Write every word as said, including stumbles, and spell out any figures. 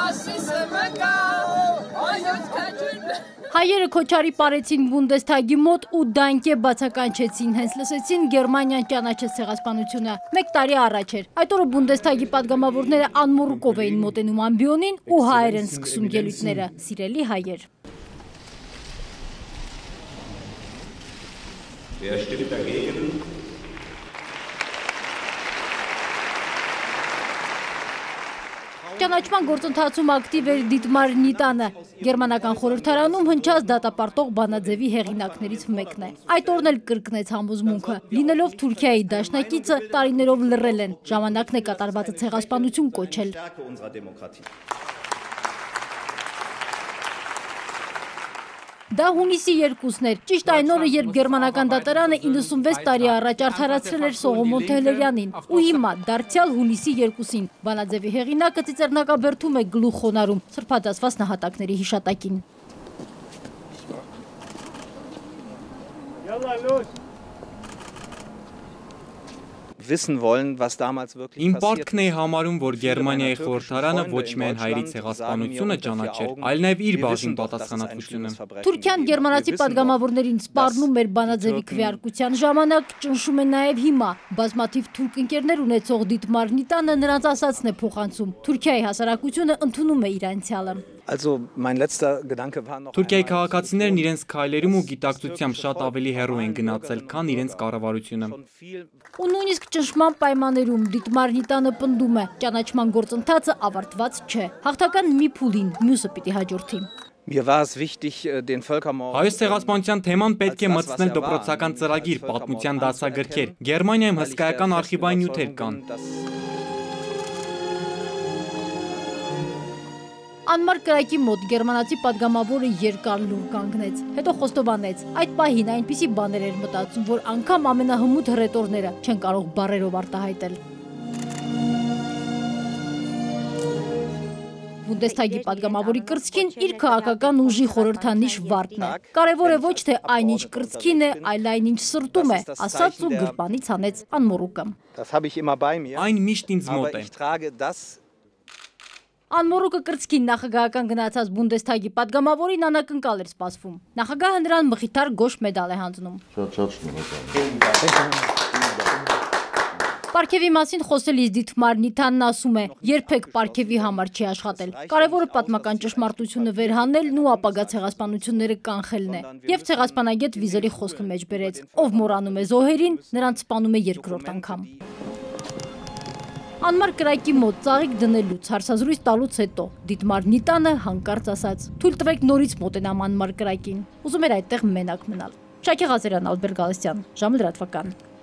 Հայերը քոչարի պարեցին Բունդեսթագի մոտ ու դանկե բացականչեցին, հենց լսեցին Գերմանիան ճանաչեց ցեղասպանությունը։ Մեկ տարի առաջ էր։ Այդ օրը Բունդեսթագի падգամավորները անմոռուկով էին մոտենում ամբիոնին ու հայեր են սկսում ելույթները։ Սիրելի հայեր։ Ճանաչման գործընթացում ակտիվ էր Դիտմար Նիտանը, գերմանական խորհրդարանում հնչած դատապարտող բանաձևի հեղինակներից մեկն է։ Այդ օրն էլ կրկնեց համոզմունքը, լինելով Թուրքիայի դաշնակիցը, տարիներով լռել են, ժամանակն է կատարվածը ցեղասպանություն կոչել։ Դա հունիսի երկուսն էր, ճիշտ այն օրը, երբ գերմանական դատարանը իննսունվեց տարի առաջ արդարացրել էր Սողոմոն Թեհլերյանին, ու հիմա դարձյալ հունիսի երկուսին բանաձևի հեղինակը ծիծեռնակաբերդում է գլուխ խոնարհում սրբադասված նահատակների հիշատակին։ Իմ պարտքն է համարում, որ Գերմանիայի խորհրդարանը ոչ միայն հայերի ցեղասպանությունը ճանաչեր, այլ նաև իր բաժին պատասխանատվությունը։ Թուրքիան գերմանացի падգամավորներին սպառնում էր բանաձևի քվեարկության ժամանակ, ճնշում է նաև հիմա։ Բազմաթիվ թուրք ընկերներ ունեցող Դիտմար Նիտանը նրանց ասածն է փոխանցում։ Թուրքիայի հասարակությունը ընդունում է իր անցյալը։ Թուրքիայի քաղաքացիներն իրենց քայլերում ու գիտակցությամբ շատ ավելի հեռու են գնացել, քան իրենց կառավարությունը։ Ու նույնիսկ ճնշման պայմաններում Դիտմար Նիտանը պնդում է, ճանաչման գործընթացը ավարտված չէ։ Հաղթական մի փուլին, մյուսը պիտի հաջորդի։ Հայոց ցեղասպանության թեման պետք է մտցնել դպրոցական ծրագիր, պատմության դասագրքեր։ Գերմանիայում հսկայական արխիվային նյութեր կան։ Անմար կրակի մոտ գերմանացի падգամավորը երկար լուր կանգնեց, հետո խոստովանեց, այդ պահին այնպիսի բաներ էր մտածում, որ անգամ ամենահմուտ հռետորները չեն կարող բառերով արտահայտել։ Բունդեսթագի падգամավորի կրծքին իր քաղաքական ուժի խորհրդանիշ վարդն է։ Կարևոր է ոչ թե այնինչ կրծքին է, այլ այնինչ սրտում է, ասաց ու գրպանից հանեց անմոռուկը։ Այն միշտ ինձ մոտ է։ Անմոռուկը կրծքին նախագահական գնացած Բունդեսթագի падգամավորին անակնկալ էր սպասվում։ Նախագահը նրան մխիթար գոշ մեդալ է հանձնում։ Պարգևի մասին խոսելիս Դիտմար Նիտանն ասում է, երբեք պարգևի համար չի աշխատել։ Կարևորը պատմական ճշմարտությունը վերհանելն ու ապագա ցեղասպանությունները կանխելն է։ Եվ ցեղասպանագետ Վիզելի խոսքը մեջ բերեց. ով մոռանում է զոհերին, նրանց սպանում է երկրորդ անգամ։ Անմար կրակի մոտ ծաղիկ դնելուց, հարցազրույց տալուց հետո Դիտմար Նիտանը հանկարծ ասաց. թույլ տվեք նորից մոտենամ անմար կրակին։ Ուզում էր այդտեղ մենակ մնալ։ Շակե Ղազարյան, Ալբերտ Գալստյան, ժամը լրատվական։